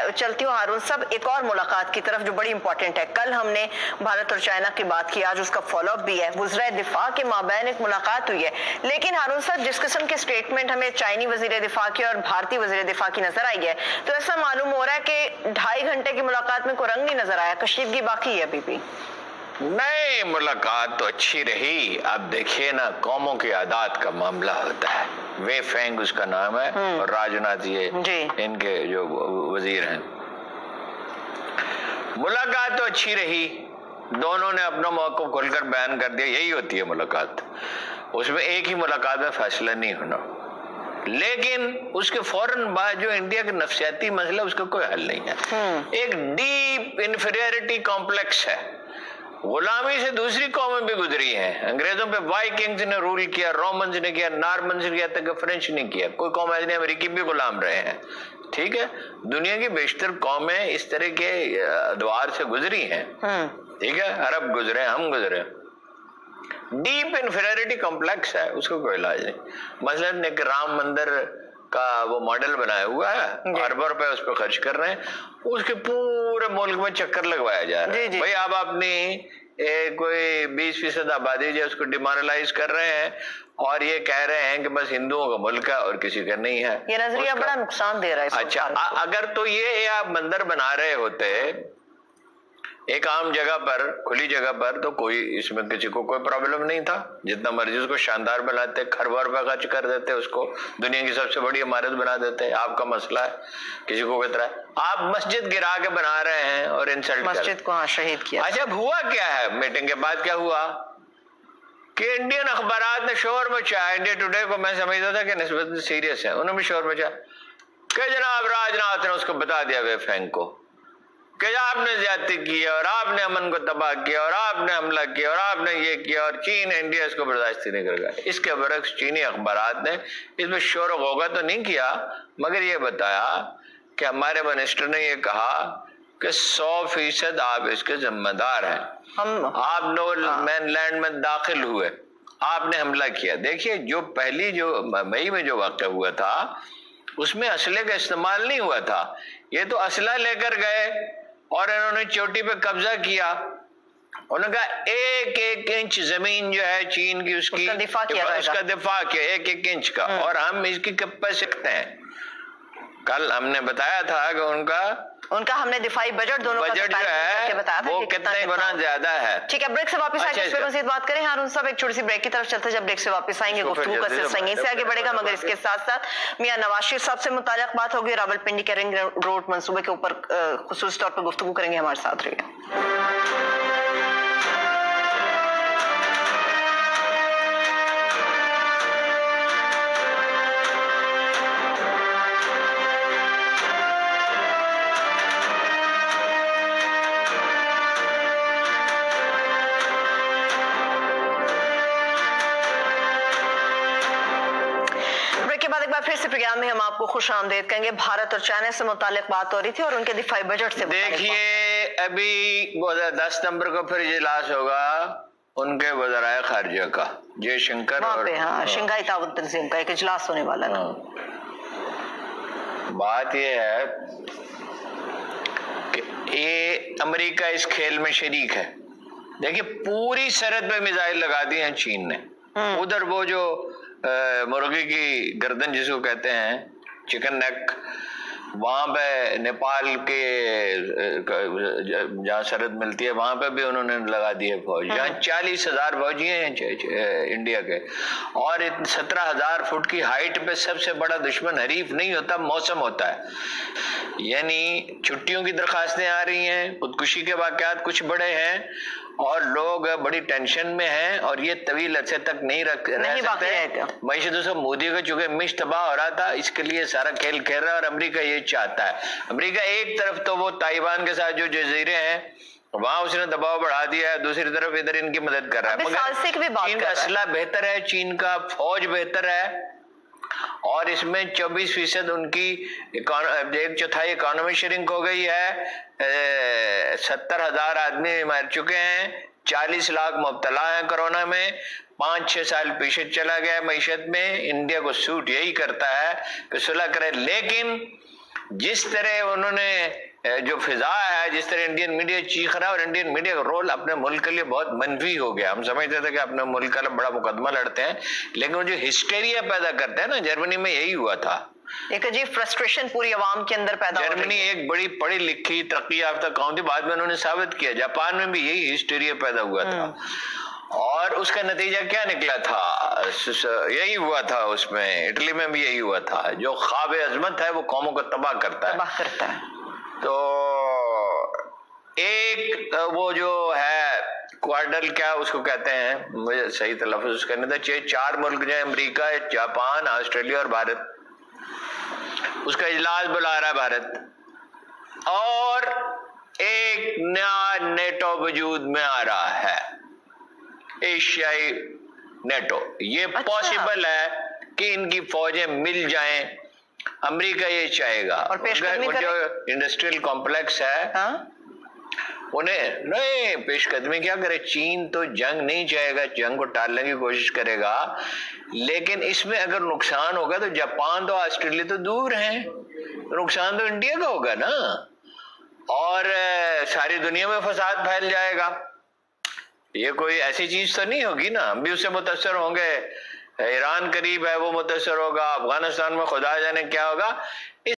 मैं चलती हूँ हारून साहब एक और मुलाकात की तरफ जो बड़ी इंपॉर्टेंट है। कल हमने भारत और चाइना की बात की, आज उसका फॉलोअप भी है। वज़ीर दिफा के माबैन एक मुलाकात हुई है, लेकिन हारून साहब जिस किस्म के स्टेटमेंट हमें चाइनी वज़ीर दिफा की और भारतीय वज़ीर दिफा की नजर आई है, तो ऐसा मालूम हो रहा है कि 2.5 घंटे की मुलाकात में कोई रंग नहीं नजर आया, कशीदगी बाकी है अभी भी। नहीं, मुलाकात तो अच्छी रही। अब देखिए ना, कौमों की आदात का मामला होता है। वे फेंग उसका नाम है और राजनाथ ये इनके जो वजीर हैं। मुलाकात तो अच्छी रही, दोनों ने अपना मौक़िफ़ खुलकर बयान कर दिया। यही होती है मुलाकात, उसमें एक ही मुलाकात में फैसला नहीं होना, लेकिन उसके फौरन बाद जो इंडिया के नफ्सियाती मसला उसका कोई हल नहीं है। एक डीप इंफीरियरिटी कॉम्प्लेक्स है। गुलामी से दूसरी कौमें भी गुजरी हैं। अंग्रेजों पे वाइकिंग्स ने रूल किया, रोमन्स ने किया, नॉर्मन्स ने किया, तक फ्रेंच ने किया। कोई कौम ऐसी नहीं, अमेरिकी भी गुलाम रहे हैं। ठीक है, दुनिया की बेशतर कौमें इस तरह के द्वार से गुजरी हैं। ठीक है, अरब गुजरे, हम गुजरे। डीप इंफीरियरिटी कॉम्प्लेक्स है, उसका कोई इलाज नहीं। मसलन एक राम मंदिर का वो मॉडल बनाया हुआ है, अरबों रुपए उस पर खर्च कर रहे हैं, उसके पूरे मुल्क में चक्कर लगवाया जा रहा है। भाई अब अपनी कोई 20% आबादी जो उसको डिमोरलाइज कर रहे हैं और ये कह रहे हैं कि बस हिंदुओं का मुल्क है और किसी का नहीं है। ये नजरिया बड़ा नुकसान दे रहा है। अच्छा, अगर तो ये आप मंदिर बना रहे होते एक आम जगह पर, खुली जगह पर, तो कोई इसमें किसी को कोई प्रॉब्लम नहीं था। जितना मर्जी उसको शानदार बनाते, खरबों रुपए खर्च कर देते, उसको दुनिया की सबसे बड़ी इमारत बना देते। आपका मसला है, किसी को खतरा है। आप मस्जिद गिरा के बना रहे हैं और इंसल्ट मस्जिद को शहीद किया। अच्छा, हुआ क्या है मीटिंग के बाद? क्या हुआ कि इंडियन अखबारात ने शोर मचाया। इंडिया टुडे को मैं समझता था कि निस्बत सीरियस है, उन्होंने शोर मचाया कि जनाब राजनाथ ने उसको बता दिया वे फेंग को कि आपने ज्यादती की और आपने अमन को तबाह किया और आपने हमला किया और आपने ये किया और चीन इंडिया इसको बर्दाश्त नहीं करेगा। इसके बरक्स चीनी अखबारात ने इसमें शोर गौगा तो नहीं किया, मगर ये बताया कि हमारे मिनिस्टर ने ये कहा कि 100% आप इसके जिम्मेदार हैं। आप मेनलैंड में दाखिल हुए, आपने हमला किया। देखिए, जो पहली जो मई में जो वाक़या हुआ था उसमें असले का इस्तेमाल नहीं हुआ था। ये तो असला लेकर गए और इन्होंने चोटी पे कब्जा किया। उन्होंने कहा 1-1 इंच जमीन जो है चीन की, उसका दिफा किया 1-1 इंच का, और हम इसकी कब पे सकते हैं। कल हमने बताया था कि उनका हमने दिफाई बजट दोनों बजट जो है बताया था वो कितना गुना ज्यादा है। ठीक है, ब्रेक से वापस आएंगे, इस पे मज़ीद बात करें। हारून साहब एक छोटी सी ब्रेक की तरफ चलते हैं, जब ब्रेक से वापस आएंगे गुफ्तगू का सिलसिला यहीं से आगे बढ़ेगा, मगर इसके साथ साथ मियां नवाज शरीफ साहब से मुताल्लिक बात होगी। रावलपिंडी के रिंग रोड मंसूबे के ऊपर खुसूसी तौर पर गुफ्तगू करेंगे। हमारे साथ रहिए। फिर से प्रोग्राम में हम आपको खुश आमदेद कहेंगे। भारत और चाइना से मुतालिक बात हो रही थी और उनके दिफाई बजट से। देखिए, अभी 10 नवंबर को फिर इजलास होगा उनके वज़राए खारजा का, जयशंकर और शंघाई ताउन तंजीम का एक इजलास होने वाला है। बात यह है कि ये अमेरिका इस खेल में शरीक है। देखिए, पूरी सरहद पे मिसाइल लगा दी हैं चीन ने। उधर वो जो मुर्गी की गर्दन जिसको कहते हैं, चिकन नेक, वहां पे नेपाल के जहाँ सरहद मिलती है वहां पे भी उन्होंने लगा दी है फौज। जहाँ 40,000 फौजी हैं इंडिया के, और 17,000 फुट की हाइट पे सबसे बड़ा दुश्मन हरीफ नहीं होता, मौसम होता है। यानी छुट्टियों की दरखास्तें आ रही हैं, खुदकुशी के वाकयात कुछ बड़े हैं और लोग बड़ी टेंशन में हैं और ये तवील अरसे तक नहीं रह सकते। मैशत से मोदी का चूंकि मिश तबाह हो रहा था, इसके लिए सारा खेल खेल रहा है और अमेरिका ये चाहता है। अमेरिका एक तरफ तो वो ताइवान के साथ जो जजीरे हैं वहां उसने दबाव बढ़ा दिया है, दूसरी तरफ इधर इनकी मदद कर रहा है। मगर चीन का असला बेहतर है, चीन का फौज बेहतर है और इसमें 24% उनकी 1/4 इकोनॉमी श्रिंक हो गई है। 70,000 आदमी मर चुके हैं, 40 लाख मुब्तला हैं कोरोना में, 5-6 साल पीछे चला गया मैशत में। इंडिया को सूट यही करता है कि सुलह करे, लेकिन जिस तरह उन्होंने जो फिजा है, जिस तरह इंडियन मीडिया चीख रहा है, और इंडियन मीडिया का रोल अपने मुल्क के लिए बहुत मनफी हो गया। हम समझते थे कि अपने मुल्क का बड़ा मुकदमा लड़ते हैं, लेकिन वो जो हिस्टेरिया पैदा करते हैं ना, जर्मनी में यही हुआ था। एक अजीब फ्रस्ट्रेशन पूरी आवाम के अंदर पैदा हो रही है। जर्मनी एक बड़ी पढ़ी लिखी तरक्की याफ्ता कौम थी, बाद में उन्होंने साबित किया। जापान में भी यही हिस्टेरिया पैदा हुआ था, और उसका नतीजा क्या निकला था? यही हुआ था उसमें। इटली में भी यही हुआ था। जो ख्वाब अजमत है वो कौमों को तबाह करता है। तो एक वो जो है क्वाड्रल, क्या उसको कहते हैं, मुझे सही तलफ़्फ़ुज़ करने था, 4 मुल्क जो है, अमेरिका, जापान, ऑस्ट्रेलिया और भारत, उसका इजलास बुला रहा है भारत, और एक नया नेटो वजूद में आ रहा है, एशियाई नेटो। ये पॉसिबल है कि इनकी फौजें मिल जाएं, अमेरिका ये चाहेगा। और जो इंडस्ट्रियल कॉम्प्लेक्स है, हाँ? उन्हें नहीं पेशकदमी क्या करे। चीन तो जंग नहीं चाहेगा, जंग को टालने की कोशिश करेगा, लेकिन इसमें अगर नुकसान होगा तो जापान तो ऑस्ट्रेलिया तो दूर हैं, नुकसान तो इंडिया का होगा ना, और सारी दुनिया में फसाद फैल जाएगा। ये कोई ऐसी चीज तो नहीं होगी ना, हम भी उससे मुतासर होंगे। ईरान करीब है, वो मुतासर होगा। अफगानिस्तान में खुदा जाने क्या होगा।